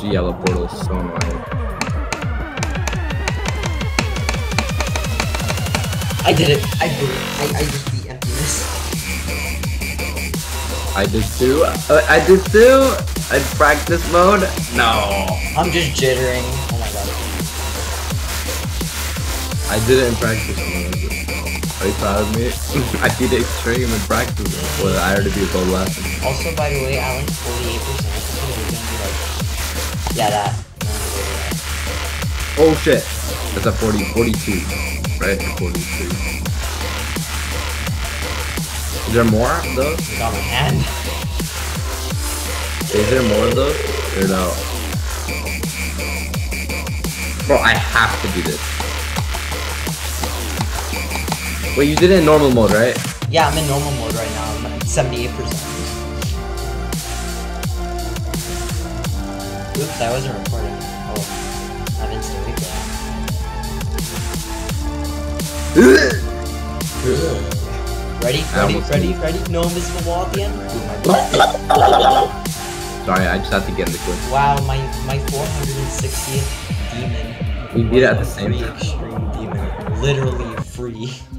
empty yellow portal is so annoying. I did it. I just beat emptiness. I did too. I did too. In practice mode. No. I'm just jittering. Oh my god. I did it in practice mode. Are you proud of me? I did it extreme in practice mode. Well, I already beat gold last. Also, by the way, I went 48%. Yeah, that. Oh shit. That's a 42. Right? 42. Is there more of those? Got my hand. Is there more of those? Or no? Bro, I have to do this. Wait, you did it in normal mode, right? Yeah, I'm in normal mode right now. I'm at 78%. Oops, I wasn't recording. Oh, I'm instant replay. Ready? No invisible wall at the end? Sorry, I just have to get in the quick. Wow, my 460th demon. We beat it at the same time. Extreme demon. Literally free.